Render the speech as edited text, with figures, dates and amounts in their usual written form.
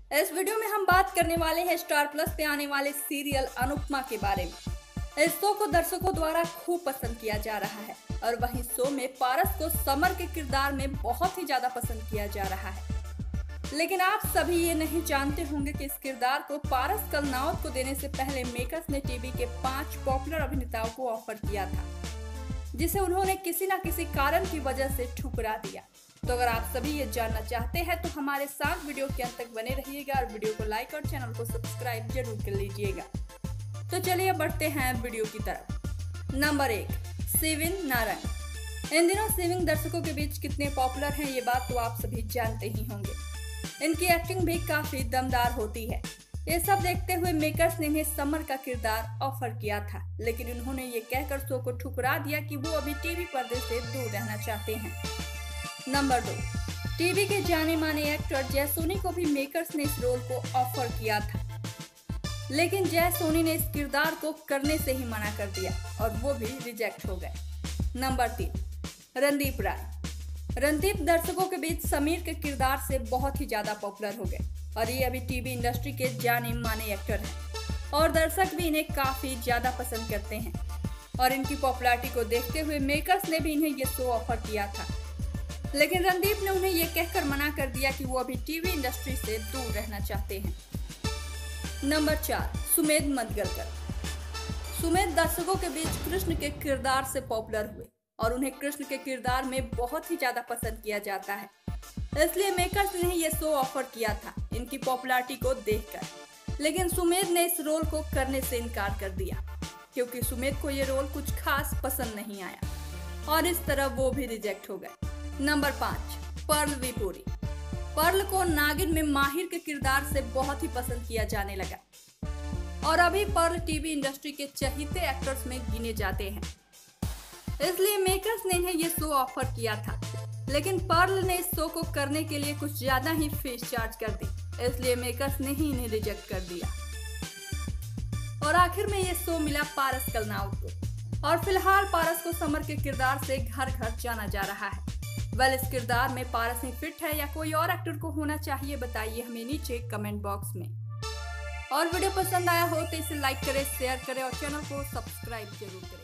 इस वीडियो में हम बात करने वाले हैं स्टार प्लस पे आने वाले सीरियल अनुपमा के बारे में। इस शो को दर्शकों द्वारा खूब पसंद किया जा रहा है और वहीं शो में पारस को समर के किरदार में बहुत ही ज्यादा पसंद किया जा रहा है। लेकिन आप सभी ये नहीं जानते होंगे कि इस किरदार को पारस कलनावत को देने से पहले मेकर्स ने टीवी के 5 पॉपुलर अभिनेताओं को ऑफर किया था, जिसे उन्होंने किसी न किसी कारण की वजह से ठुकरा दिया। तो अगर आप सभी ये जानना चाहते हैं तो हमारे साथ वीडियो के अंत तक बने रहिएगा और वीडियो को लाइक और चैनल को सब्सक्राइब जरूर कर लीजिएगा। तो चलिए बढ़ते हैं वीडियो की तरफ। नंबर 1, शिविन नारंग। इन दिनों शिविन दर्शकों के बीच कितने पॉपुलर हैं ये बात तो आप सभी जानते ही होंगे। इनकी एक्टिंग भी काफी दमदार होती है। ये सब देखते हुए मेकर्स ने इन्हें समर का किरदार ऑफर किया था, लेकिन उन्होंने ये कहकर शो को ठुकरा दिया कि वो अभी टीवी पर्दे से दूर रहना चाहते हैं। नंबर 2, टीवी के जाने माने एक्टर जय सोनी को भी मेकर्स ने इस रोल को ऑफर किया था, लेकिन जय सोनी ने इस किरदार को करने से ही मना कर दिया और वो भी रिजेक्ट हो गए। नंबर 3, रणदीप राय। रणदीप दर्शकों के बीच समीर के किरदार से बहुत ही ज्यादा पॉपुलर हो गए और ये अभी टीवी इंडस्ट्री के जाने माने एक्टर हैं और दर्शक भी इन्हें काफी ज्यादा पसंद करते हैं। और इनकी पॉपुलैरिटी को देखते हुए मेकर्स ने भी इन्हें ये शो ऑफर किया था, लेकिन रणदीप ने उन्हें ये कहकर मना कर दिया कि वो अभी टीवी इंडस्ट्री से दूर रहना चाहते हैं। नंबर 4, सुमेध मदगलकर। सुमेध दर्शकों के बीच कृष्ण के किरदार से पॉपुलर हुए और उन्हें कृष्ण के किरदार में बहुत ही ज्यादा पसंद किया जाता है, इसलिए मेकर्स ने ये शो ऑफर किया था इनकी पॉपुलैरिटी को देखकर। लेकिन सुमेध ने इस रोल को करने से इनकार कर दिया क्योंकि सुमेध को ये रोल कुछ खास पसंद नहीं आया और इस तरह वो भी रिजेक्ट हो गए। Number 5, Perl विपुरी। पर्ल को नागिन में माहिर के किरदार से बहुत ही पसंद किया जाने लगा और अभी पर्ल टीवी इंडस्ट्री के चहेते एक्टर्स में गिने जाते हैं, इसलिए मेकर्स ने इन्हें ये शो ऑफर किया था। लेकिन पर्ल ने इस शो को करने के लिए कुछ ज्यादा ही फीस चार्ज कर दी, इसलिए मेकर्स ने ही इन्हें रिजेक्ट कर दिया और आखिर में ये शो मिला पारस कलनावत को और फिलहाल पारस को समर के किरदार से घर घर जाना जा रहा है। इस किरदार में पारस ही फिट है या कोई और एक्टर को होना चाहिए, बताइए हमें नीचे कमेंट बॉक्स में। और वीडियो पसंद आया हो तो इसे लाइक करें, शेयर करें और चैनल को सब्सक्राइब जरूर करें।